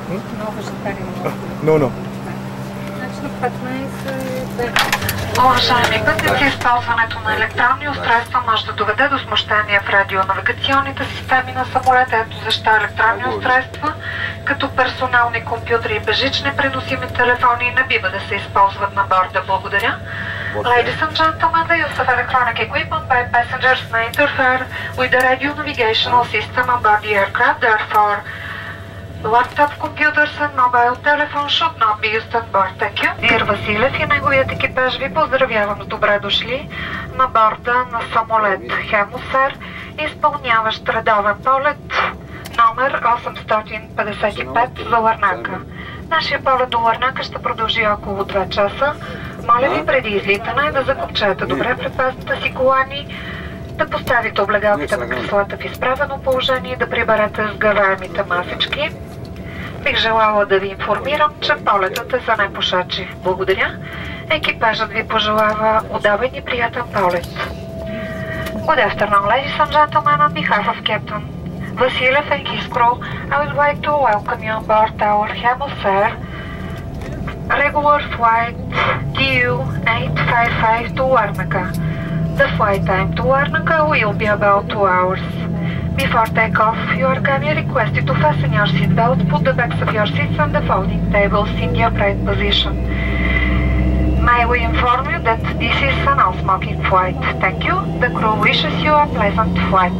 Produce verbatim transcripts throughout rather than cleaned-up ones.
Много въжетари. No, no. Значи на петнайсет... Уважаеми пътници, използването на електронни устройства може да доведе до смущения в радионавигационните системи на самолета. Ето защо електронни устройства, като персонални компютри и безжични преносими телефони, не бива да се използват на борда. Благодаря. Ladies and gentlemen, the use of electronic equipment by passengers may interfere with the radio navigational system aboard the aircraft. Therefore, laptop computers and mobile telephones should not be used on board. Thank you. Ир Василев и неговият екипаж ви поздравявам с добре дошли на борда на самолет Хемусер, изпълняващ редовен полет номер осемстотин петдесет и пет за Ларнака. Нашия полет до Ларнака ще продължи около два часа. Моля ви преди излитане да закопчаете добре предпазната си колани, да поставите облегалките на креслата в изправено положение и да приберете сгъваемите масички. Бих желала да ви информирам, че полетът е за непушачи. Благодаря. Екипажът ви пожелава удобен и приятен полет. Good afternoon, ladies and gentlemen, on behalf of Captain Vasilev and his crew, I would like to welcome you on board our Hemosfer regular flight T U eight five five to Larnaca. The flight time to Larnaca will be about two hours. Before takeoff, you are kindly requested to fasten your seatbelt, put the backs of your seats and the folding tables in the upright position. May we inform you that this is a non-smoking flight. Thank you. The crew wishes you a pleasant flight.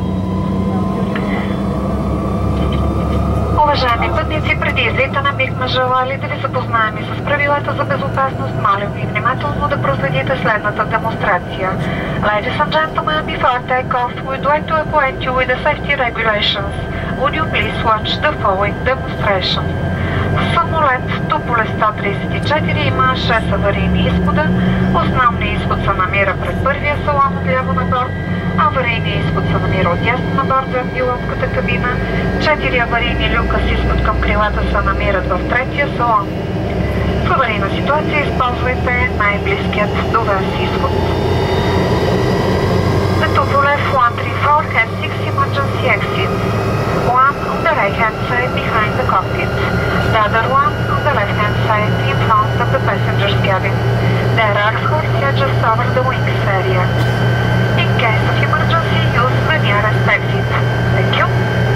Уважаеми пътници, преди излитане бихме желали да ви запознаем и с правилата за безопасност. Моля ви внимателно да проследите следната демонстрация. Ladies and gentlemen, before takeoff, we'd like to acquaint you with the safety regulations. Would you please watch the following demonstration? Самолет Туполе сто тридесет и четири има шест аварийни изхода. Основният изход се намира пред първия салон отляво на борд. Аварийният изход се намира отдясно на борд за пилотската кабина. Четири аварийни люка с изход към крилата се намират в третия салон. В аварийна ситуация използвайте най-близкият до вас изход. The Tupolev one three four has six emergency exits. One on the right hand side behind the cockpit. The other one on the left hand side in front of the passenger's cabin. There are four just over the wings area. In case of emergency, use the nearest exit. Thank you.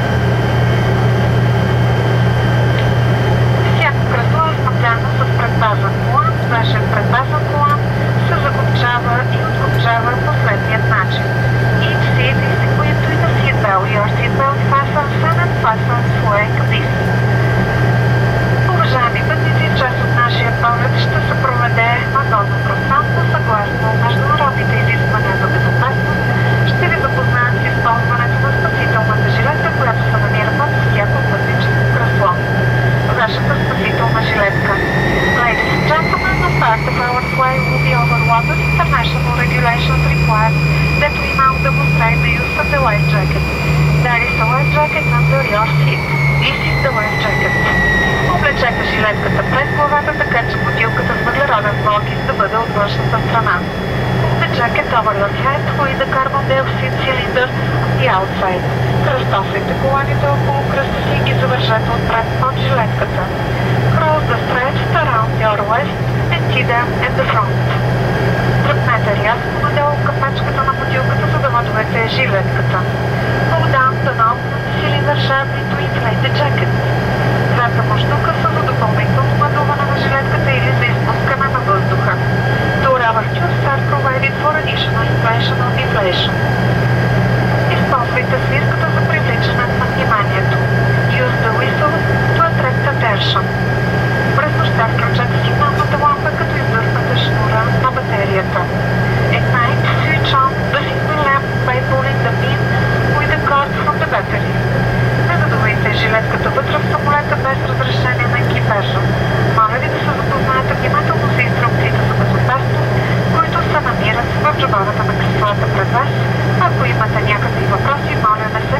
Всяко кресло е снабдено с предпазен колан. Вашият предпазен колан се закопчава и откопчава последният начин. Each seat is equipped with a seatbelt. Your seatbelt fastens and unfastens like this. Уважаеми пътници, част от нашия полет ще се проведе на дозно пространство съгласно международните изисквания за безопасност. Ще ви запознаем с използването на спасителната жилетка, която се намира под всяко пътническо кресло. Вашата спасителна жилетка. Ladies and gentlemen, as part of our flight will be overwater international regulations require that we now demonstrate the use of the life jacket. There is a life jacket under your seat. This is the life jacket. Облечете жилетката пред главата, така че бутилката с въглероден двуокис да бъде от външната страна. The jacket over your head with the carbon dioxide cylinder on the outside. Кръстосайте коланите около кръста си и завържете отпред под жилетката. Cross the straps around your waist and tie them at the front. Тръпнете рязко надолу капачката на бутилката, за да надуете жилетката. Pull down the knob on the cylinder sharply to inflate the jacket. Двата муштука са за допълнително надуване на жилетката или за изпускане на въздуха. The overtures are provided for additional inflation or deflation. Използвайте свирката за привличане на вниманието. Use the whistle to attract attention. През нощта включете сигналната лампа, като издърпате шнура на батерията. At night, switch on the signal lamp by pulling the pin with the cord from the battery. Не задувайте жилетката вътре в самолета без разрешение на екипажа. Моля ви да се запознаете внимателно с инструкциите за безопасност, се намират в джобовете на креслата пред вас. Ако имате някакви въпроси, моля не се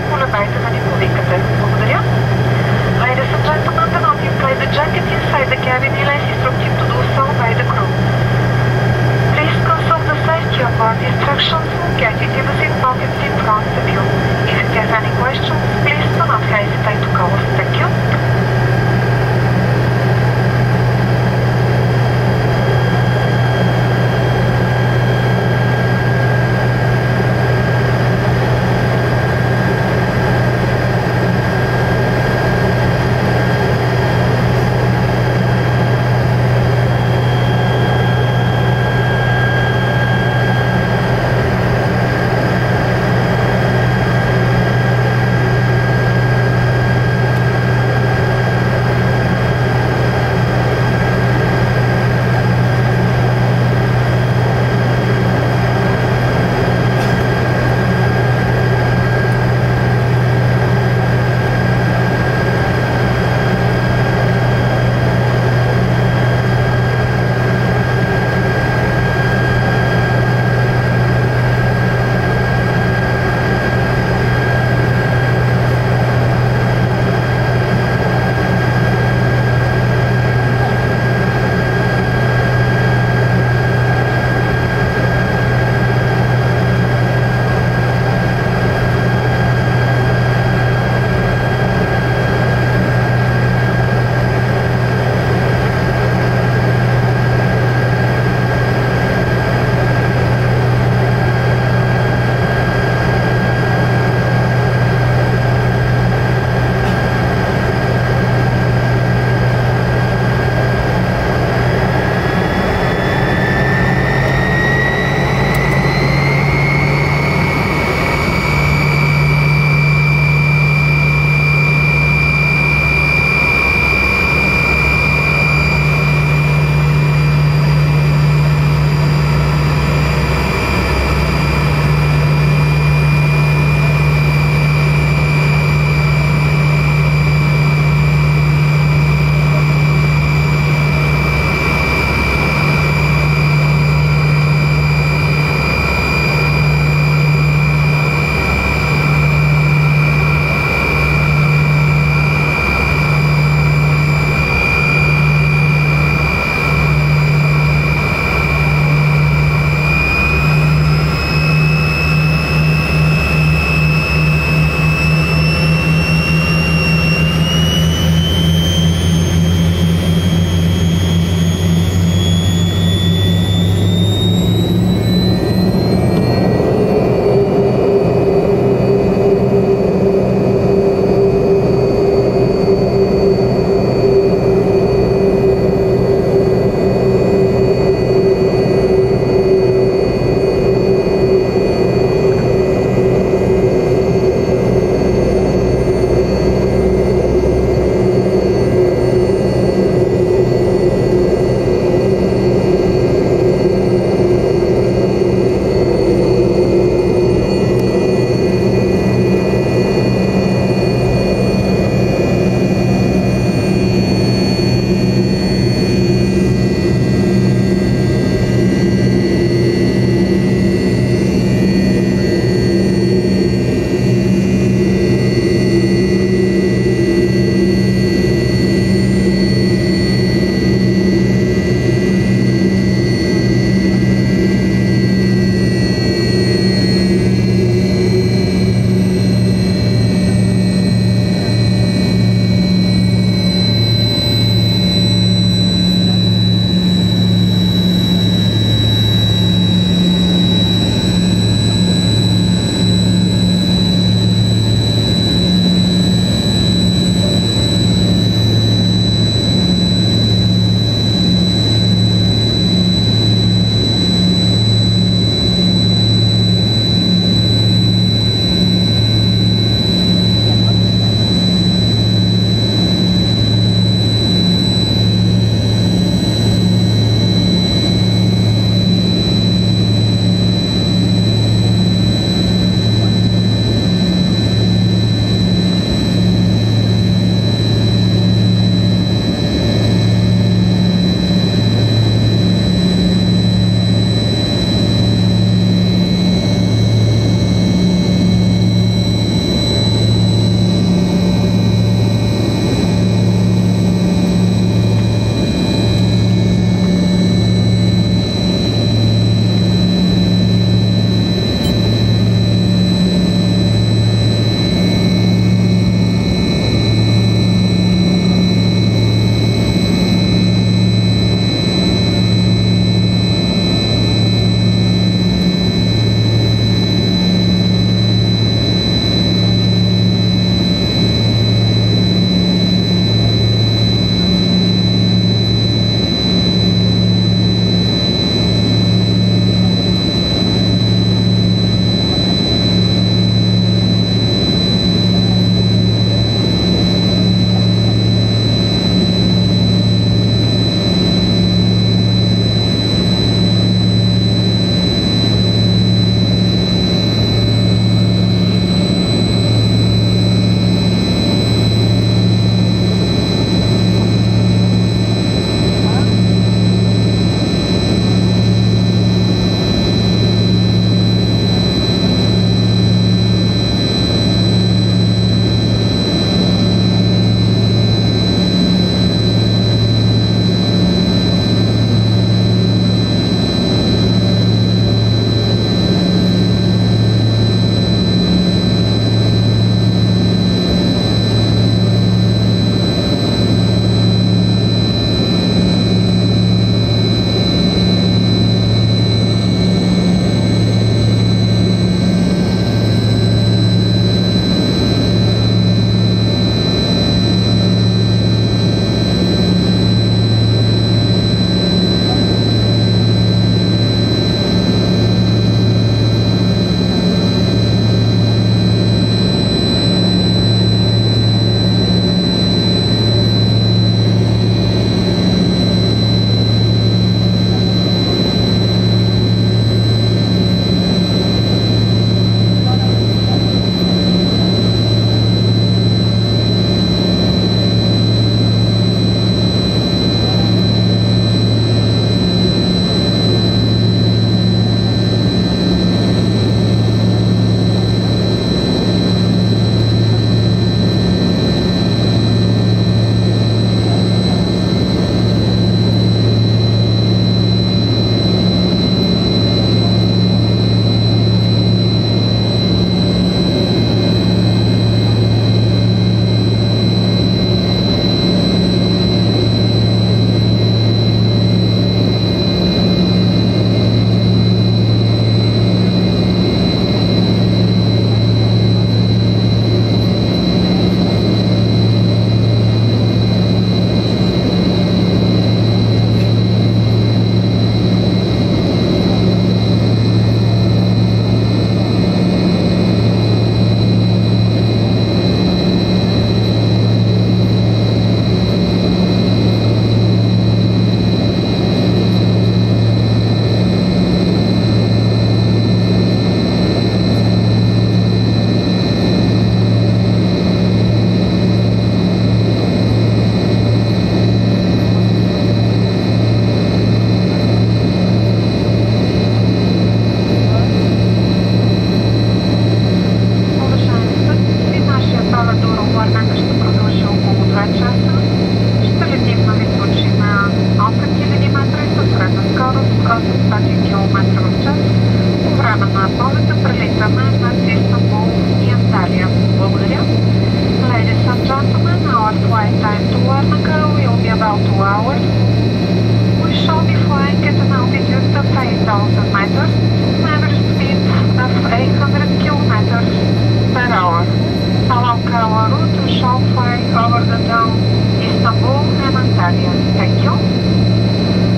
Amsterdam and Istanbul и Анталия. Благодаря. Ladies and gentlemen, our flight time to Larnaca will be about two hours. We shall be flying at an altitude of eight thousand meters, average speed of eight hundred kilometers per hour. Along our route, we shall fly over the town Istanbul and Antalya. Thank you.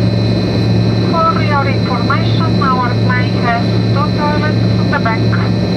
For your information, our plane has two toilets at the back.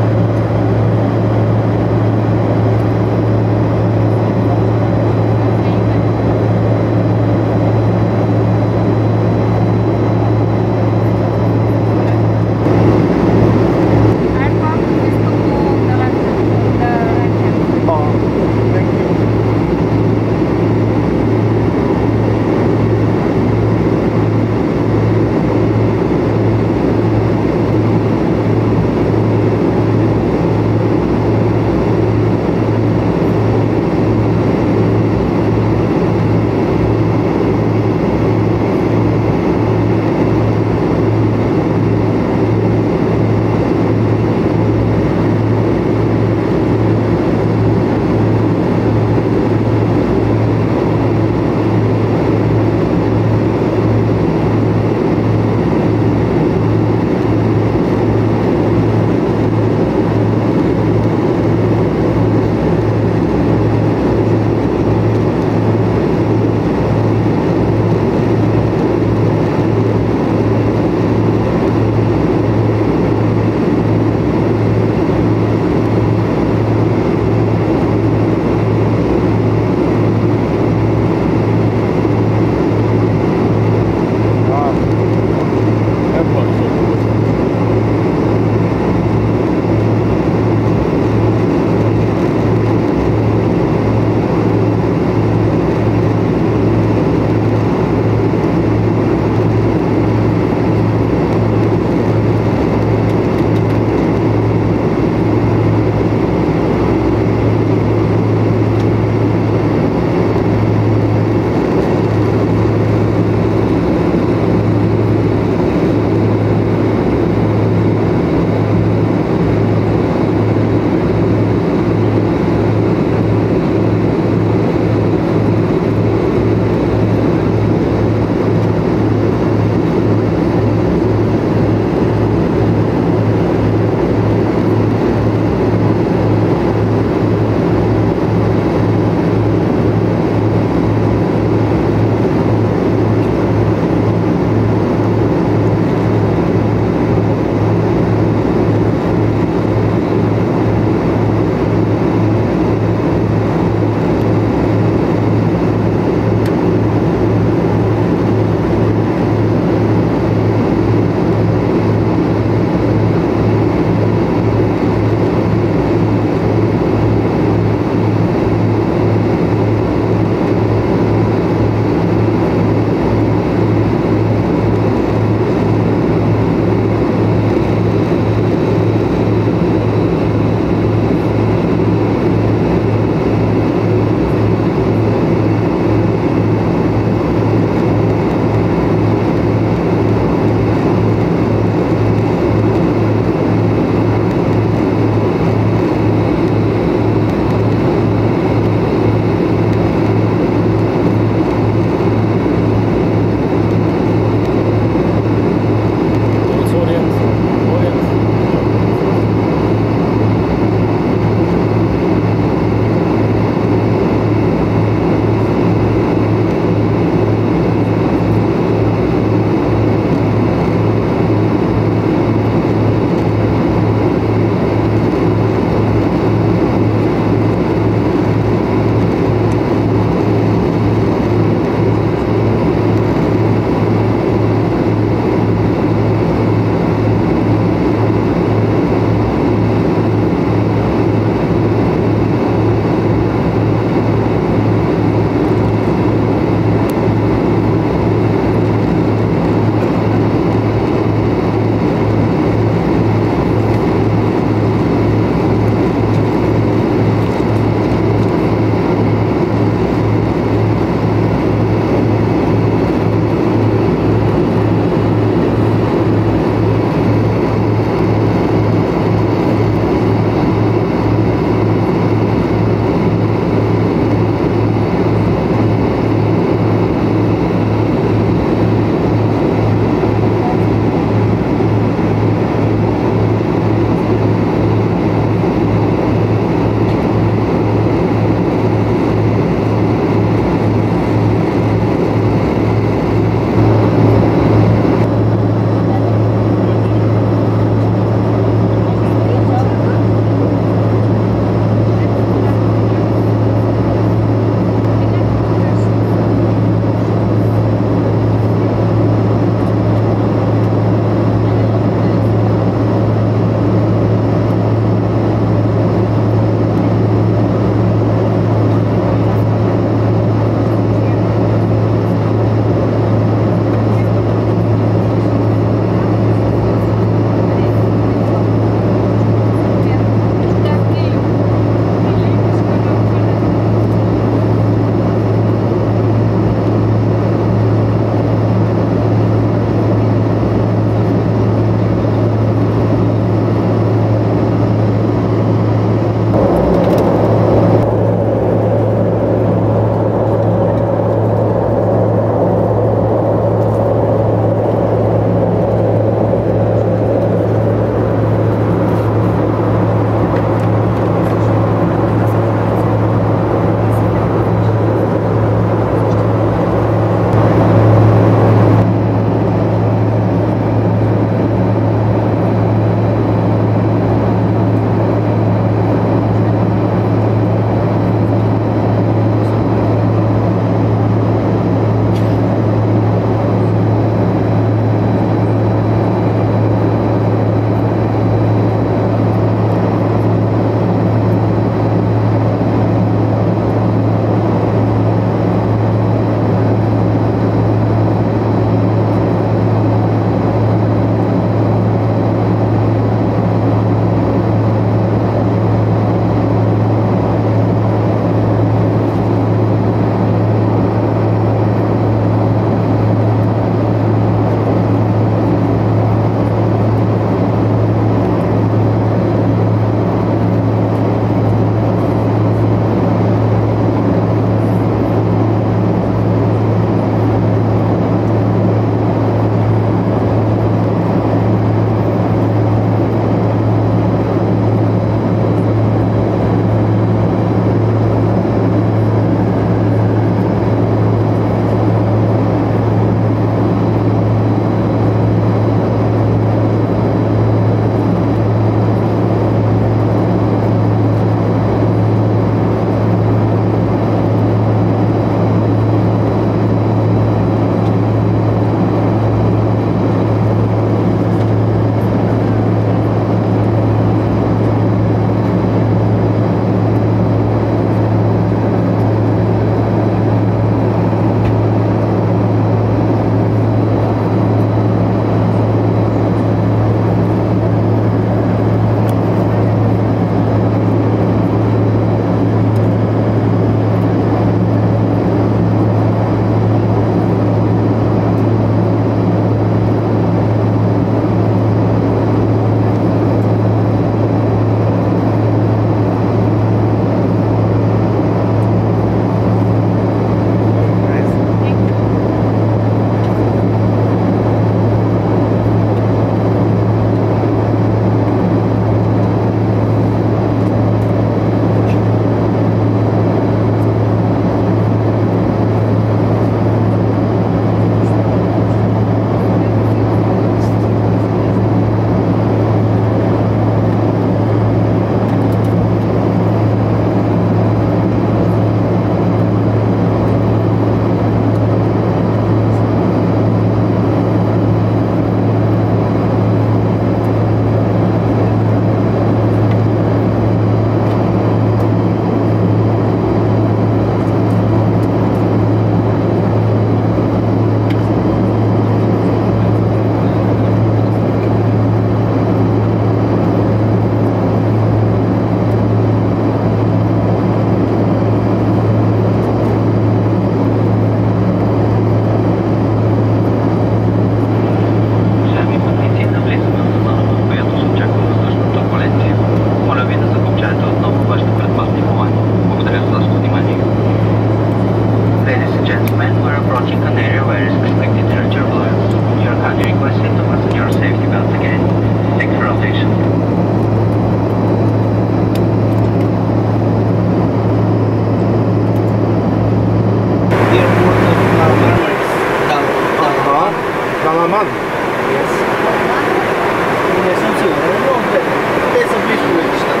Salaman. Yes. Не съм сигурен, но те, те са близко летищата.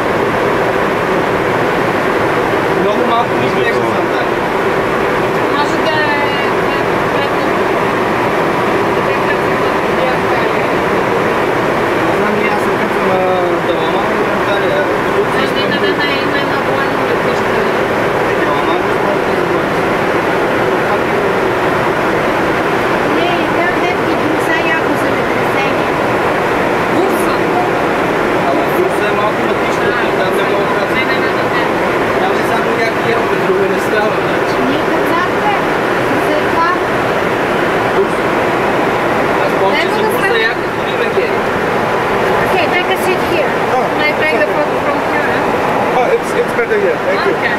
Много малко ми изглежда за Анталия. Може да е предно. Да е кръцата преди Анталия. Не знам ли аз съм като на Даламан и Анталия. Не, не, не, не, има едно военно летище. Даламан не знам да се бъде. Не, там детки друса яко земетресение. Бурса. Ама Бурса е малко летище, там не мога да Не, не, не, не, не. там не само някакви елка, друго не става. Значи. Ние казахме, за това. Бурса. Аз помня, че Нека за да Бурса стане. яка дори ме гери. Okay, take a seat here. Can I take the photo from here? Oh, it's, it's better here. Thank you. Okay.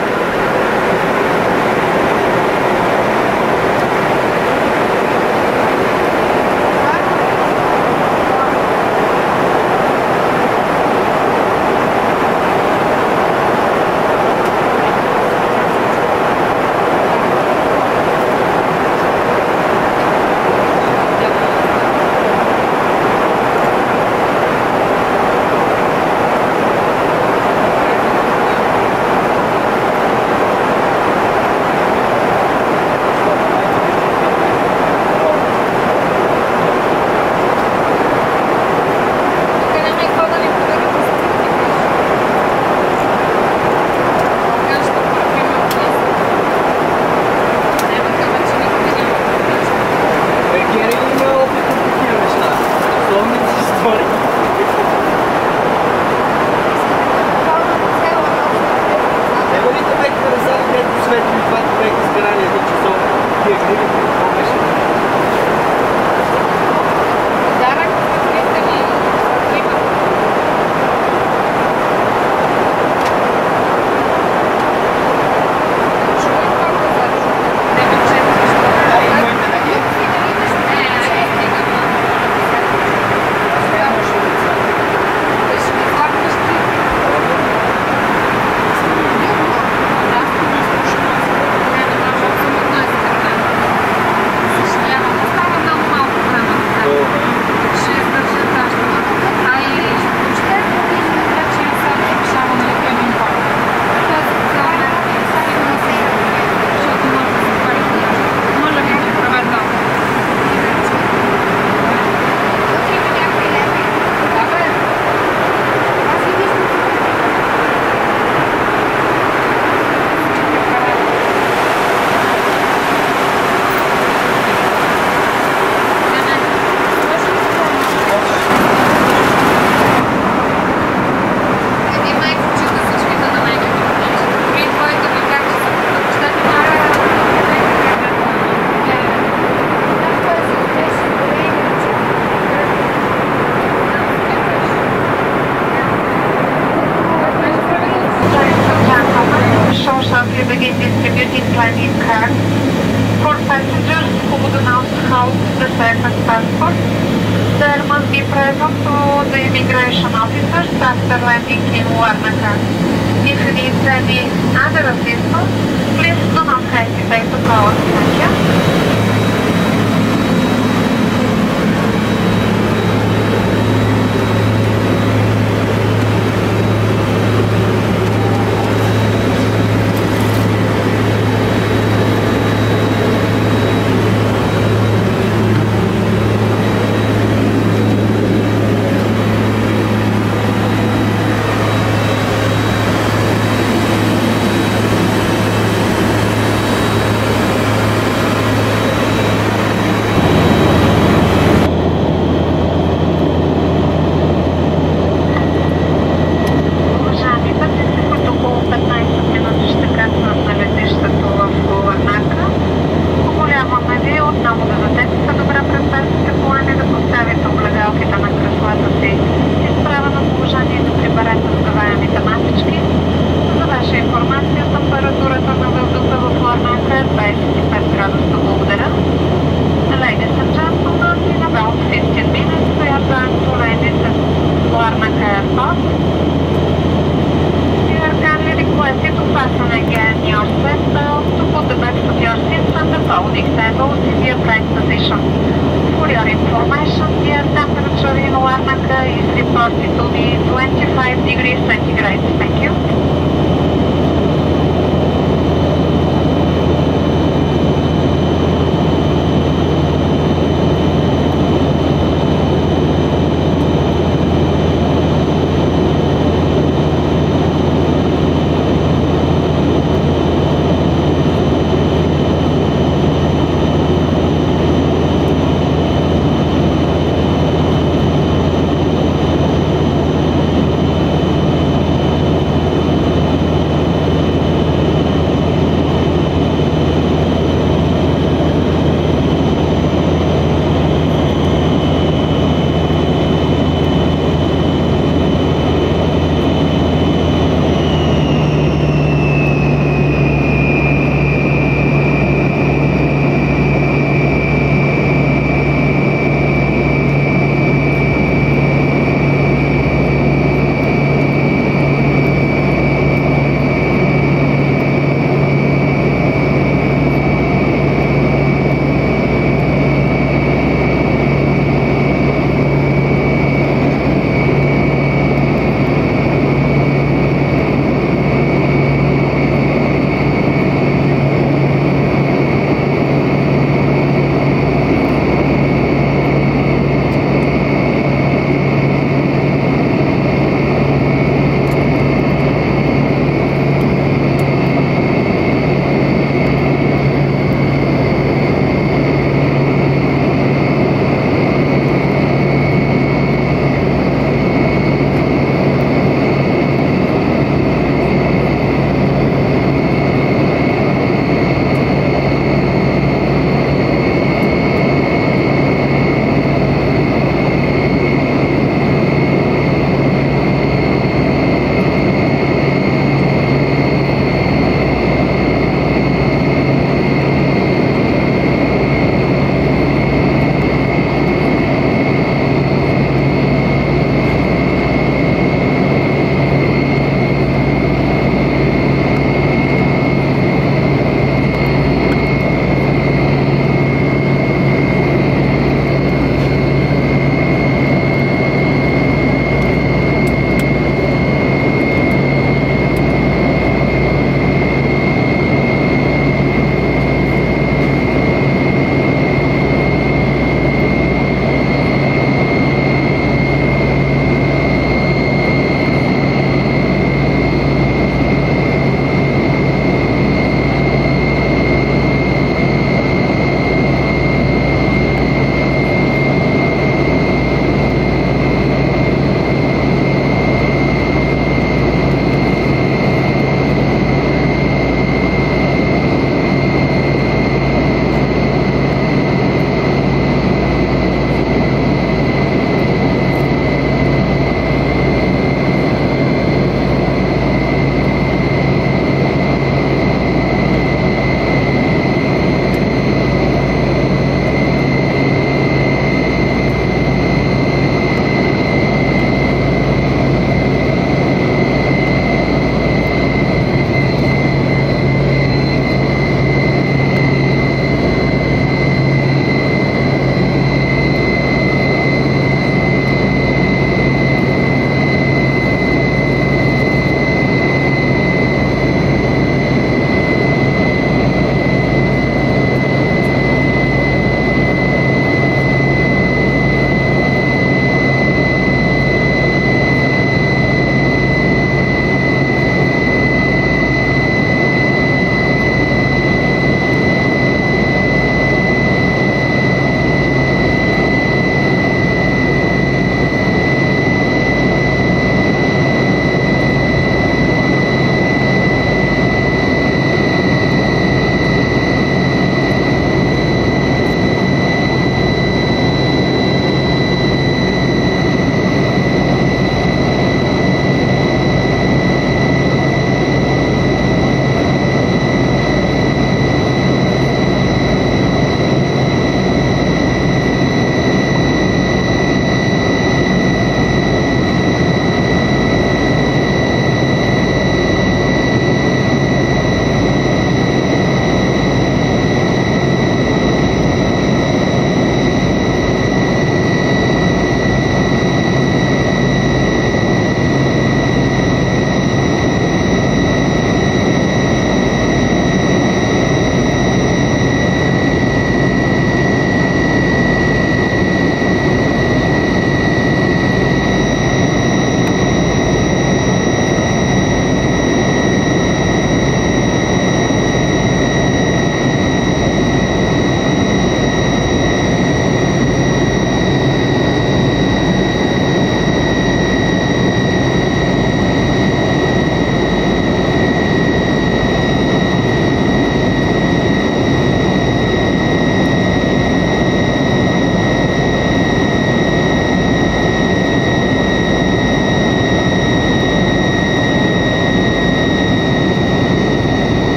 Can I make photo in Bucharest? Că știu că prima chestie. Няма това, че никога няма да кажа. Е, Гери има опит от такива неща. Словни си истории. Неговите бех на назад, където светли двата беха с гаранията часов. Тия книги, какво беше? Дарък какви ни има. Чувай колко зачу. Не ме четваш. А, и моите на ги? Не, не стигам. Да ще ми хвъркаш ти. Не, не може абсолютно е закърнено. Съжалявам, остава много малко време. Ще издържа тази. А и въобще, вече сега решавам на един път. Тази специална сигурно се защото може да се хвали. Може би да проведа. Тук има някакви леви. Да, бе. Аз и виждам. Не, не. Слушай, един майко чита всичките на него. При твоите ми как че са предпочитати мара. Това се отвеше големи. Show shortly begin distributing landing cards. For passengers who do not hold the second passport, there must be present to the immigration officers after landing in Larnaca. If you need any other assistance, please do not hesitate to call us. Thank you. information, the air temperature in Larnaca is reported to be twenty-five degrees centigrade. Thank you.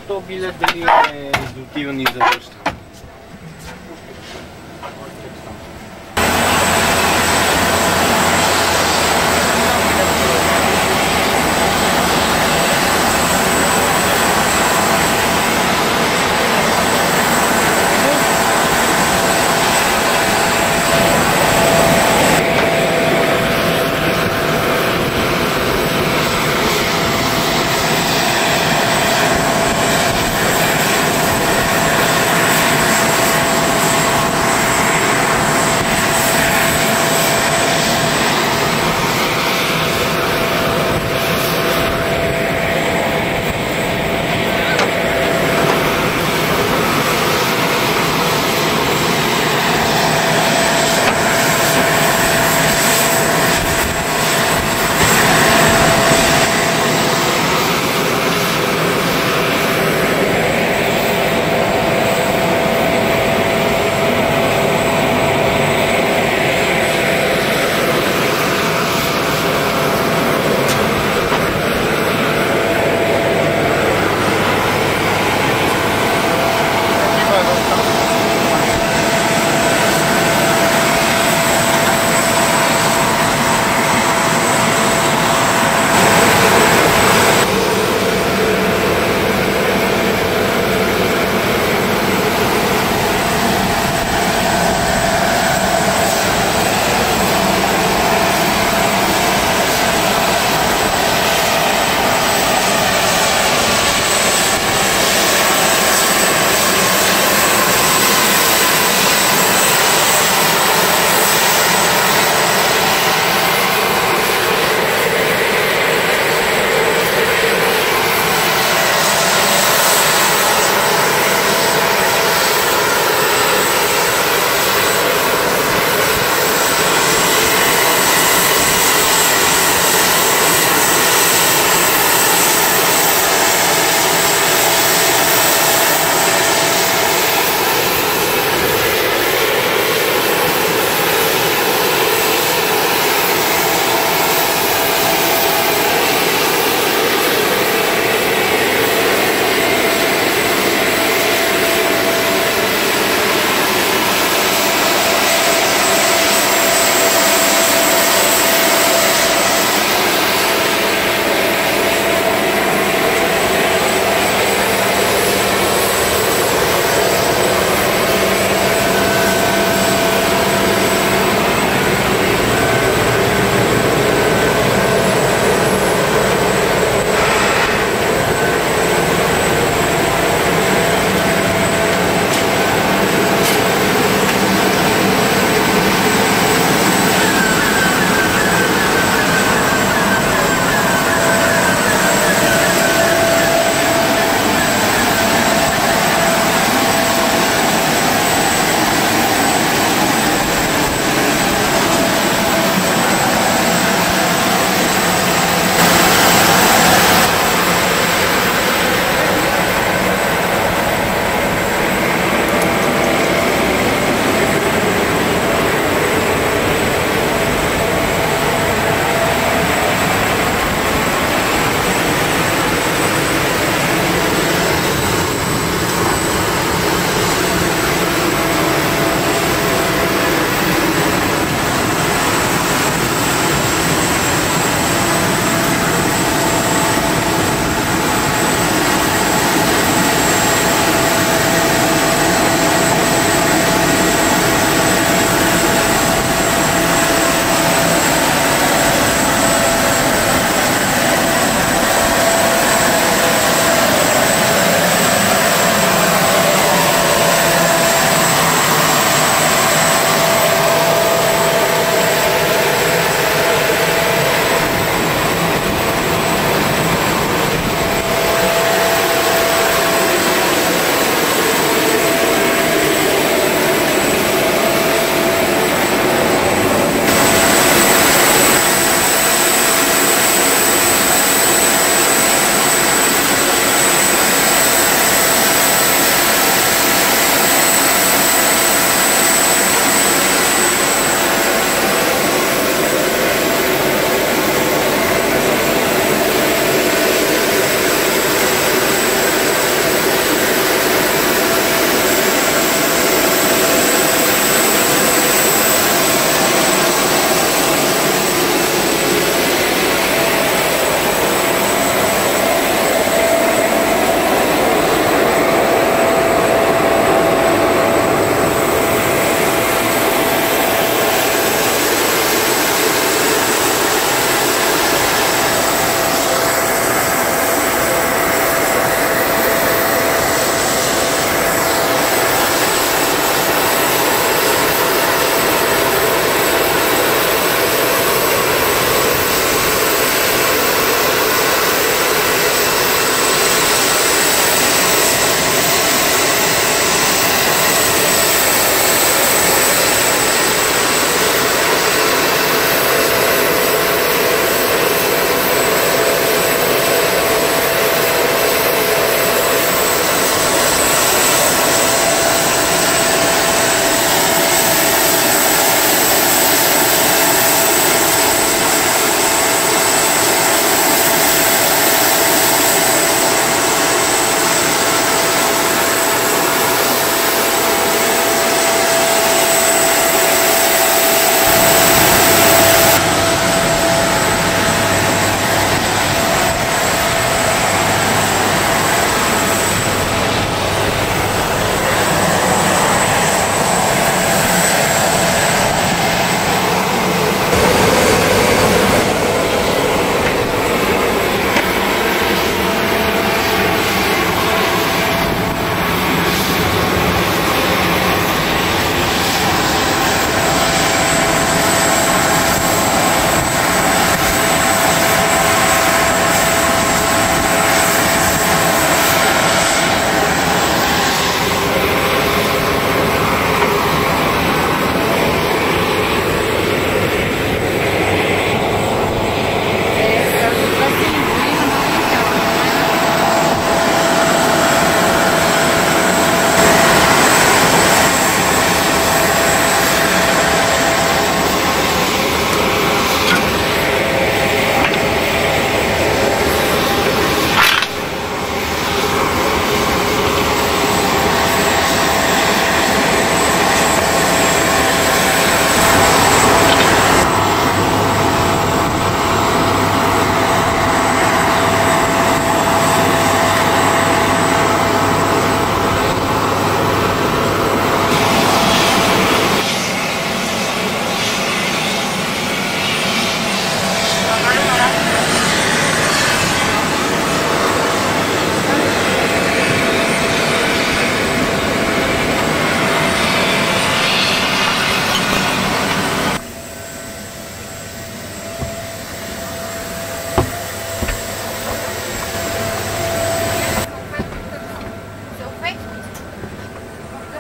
то билет дали е за отиване и за връщане.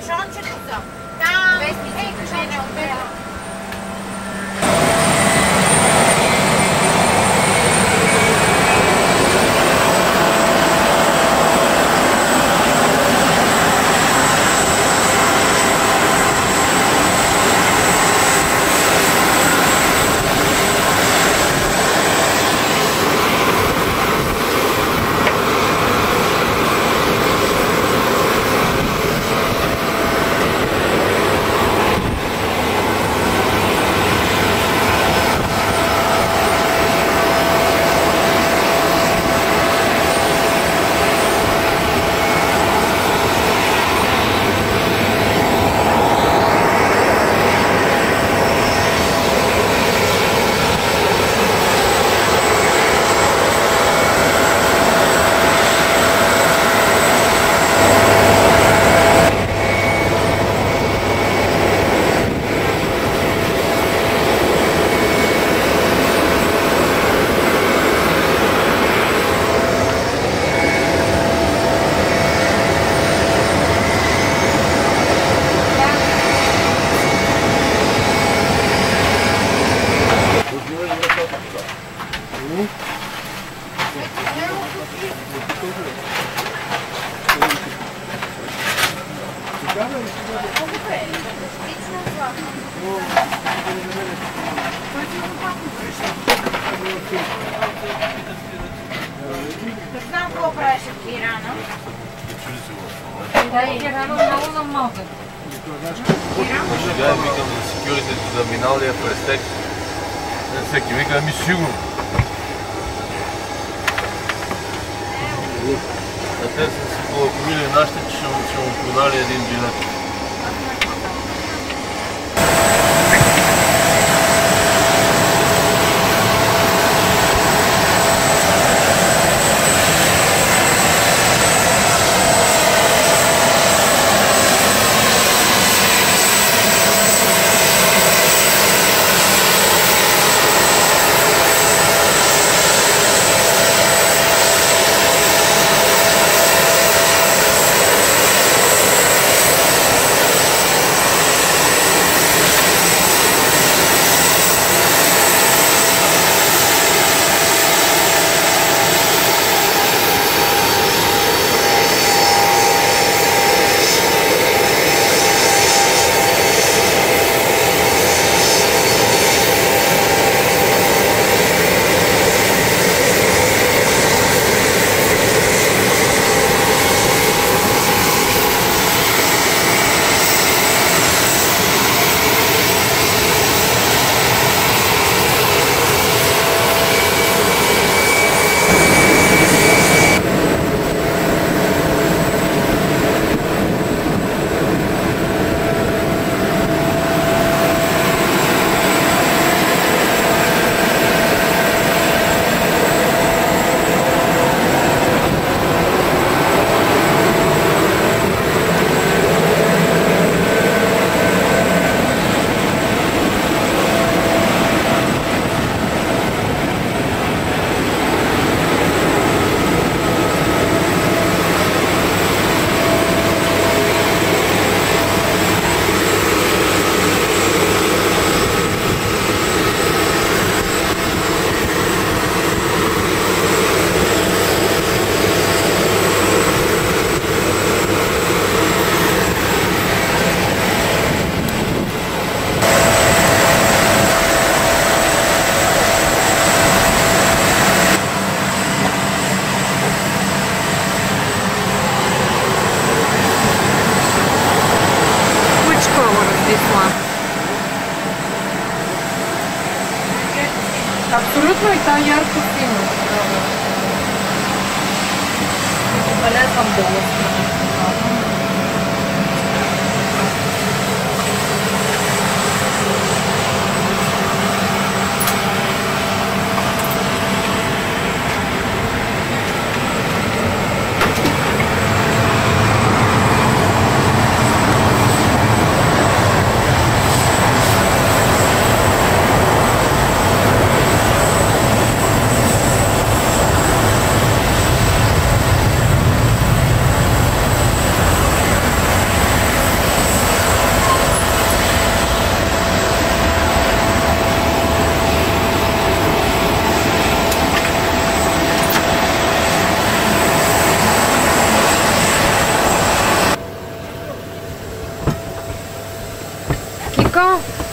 капшончето са. Там. Ей, капшончето. Знам какво правиш в Ирана. Да, и Ирана много не могат. Сега викам за секюритето за минал ли е през тек. Всеки вика, ми сигурно. А те са си полакомили нашите, че ще му продали един билет. Абсолютно и та ярко синя. Белезвам долу. go.